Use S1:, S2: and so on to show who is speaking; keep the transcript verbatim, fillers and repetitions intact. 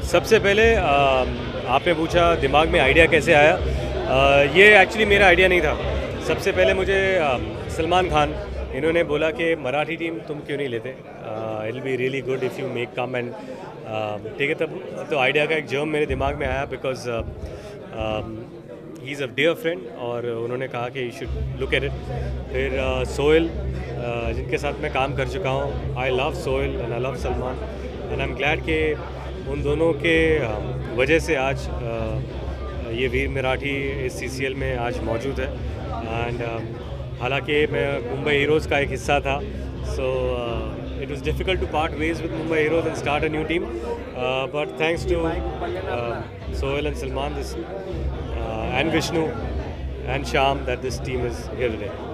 S1: सबसे पहले आ, आपने पूछा दिमाग में आइडिया कैसे आया। आ, ये एक्चुअली मेरा आइडिया नहीं था। सबसे पहले मुझे आ, सलमान खान इन्होंने बोला कि मराठी टीम तुम क्यों नहीं लेते, it will be really good if you make come and ठीक है। तब तो आइडिया का एक जर्म मेरे दिमाग में आया because he is a dear friend और उन्होंने कहा कि you should look at it. फिर सोहेल uh, जिनके साथ मैं काम कर चुका हूँ, I love Sohail and I love Salman and I am glad कि उन दोनों के वजह से आज ये वीर मराठी इस सी सी एल में आज मौजूद है। एंड हालांकि मैं मुंबई हीरोज़ का एक हिस्सा था, so it was difficult to part ways with Mumbai heroes and start a new team, but thanks to Sohail and Salman this and Vishnu and Shyam that this team is here today.